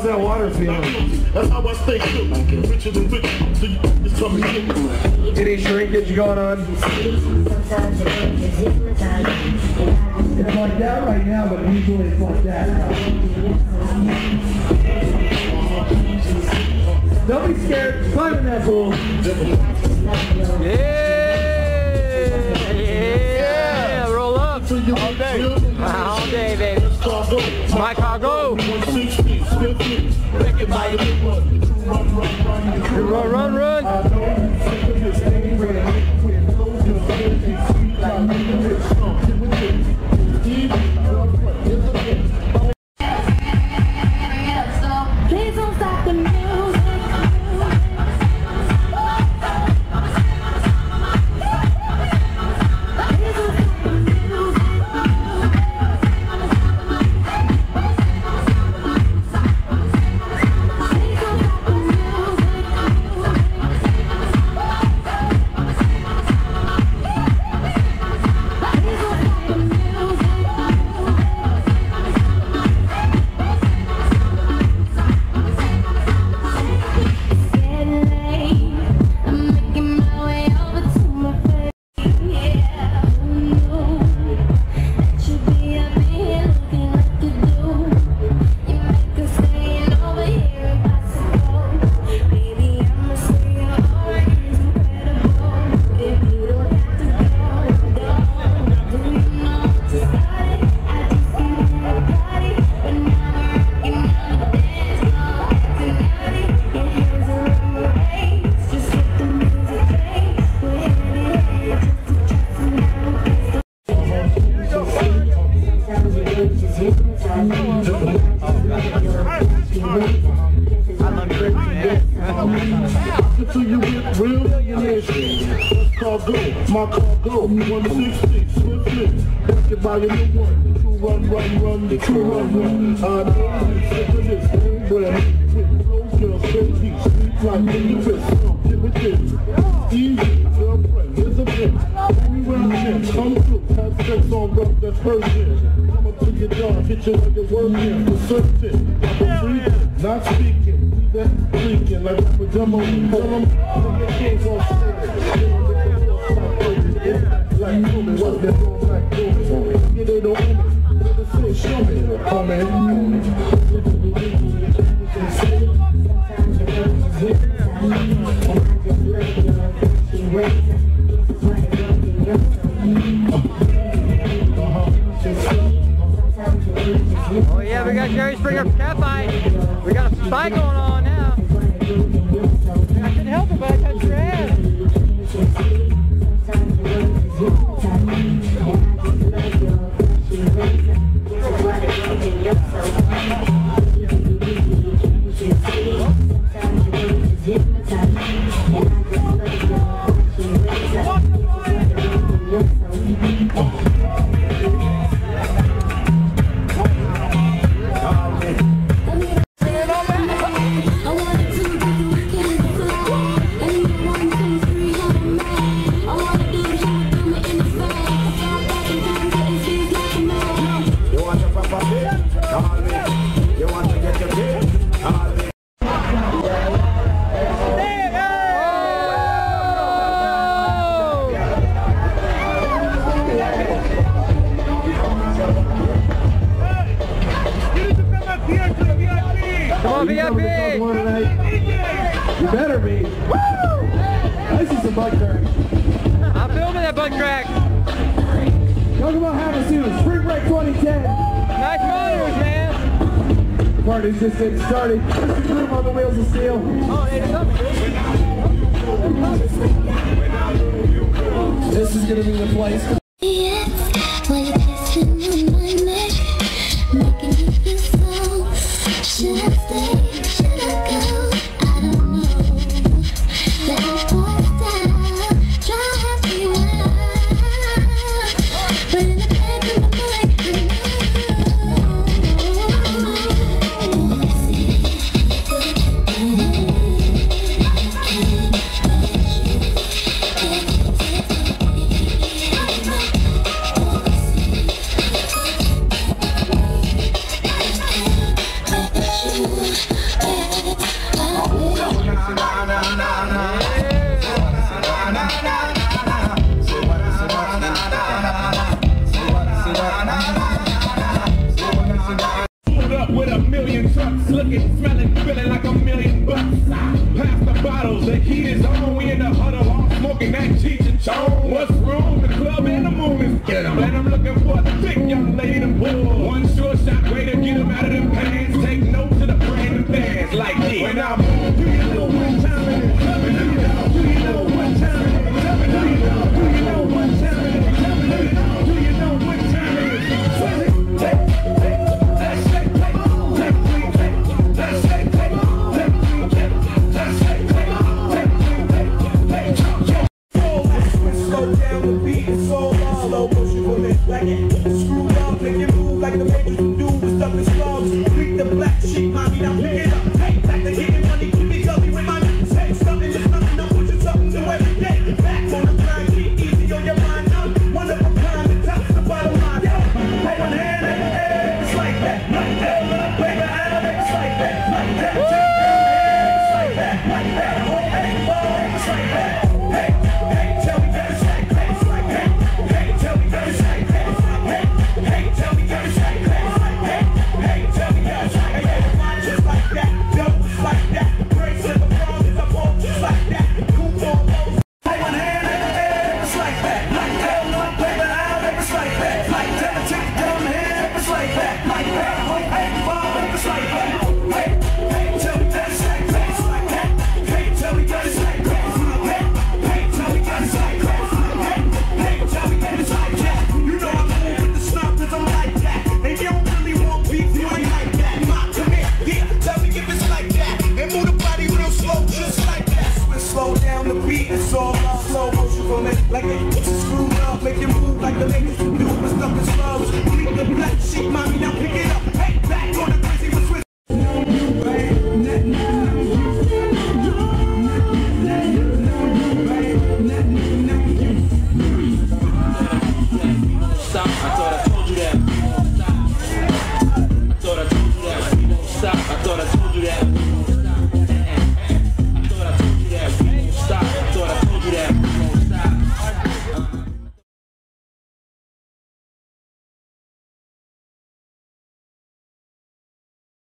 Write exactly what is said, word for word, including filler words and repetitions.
How's that water feeling? That's how I stay good. Richer than rich. So you just tell me shit. Any shrinkage going on? It's like that right now, but usually it's like that. Don't be scared. Climb in that pool. Yeah! Yeah! Roll up! All day! All day, baby! It's my cargo! Run, run, run! Please don't stop the music. My cargo, one sixty, swiftly. Let's get by your new one. True run, run, run, the true run, run. I know you sick of this name brand. With flow, girl, crazy, sweet like in the wrist. Get with this. Easy, girlfriend, here's a bitch. We round in, come through, have sex on rough, that's person. Come up to your job, hit you like you're working. For certain, I'm a freak, not speaking. That's freaking like I'm a demo. Tell them, look at kids on stage. Like moving, what they're doing, like moving. Yeah, they don't own it. Never say, show me. Oh man, own it. Oh yeah, we got Jerry Springer cat fight. We got a spy going on now. I couldn't help it, but I touched your ass. V I P! You better be. Woo! I see some butt crack. I'm filming that butt crack. Talk about Havasu, Spring Break twenty ten. Nice monitors, man. The party's just getting started. Just the groove on the wheels of steel. Oh, hey, this is gonna be the place. Yes, while you're kissing on my neck, making me feel so. Should I stay? Should I go? I don't know. Let me fall down, try to be wild, but in the back of my mind, I know. looking, smelling, feeling like a million bucks. Pass the bottles, the heat is on. We in the huddle, all smoking that Cheech and Chong. What's wrong? The club and the moon is get 'em. And I'm looking for a thick young lady to pull. One sure shot way to get 'em out of them pants. Take note to the brand new fans like this. When I move, do you know what time it is? Tell me, do you know? Do you know what time it is? Tell me, do you know? Do you know what time it is? Tell me, do you know? Do you know what time it is? Take, take, take, let's take, take, take, three, take, let's take, take, take, three, take, let's take, take, take, three, take, take, take, slow down the beat and slow down, slow motion for this, like it, screw up, make it move like the Matrix.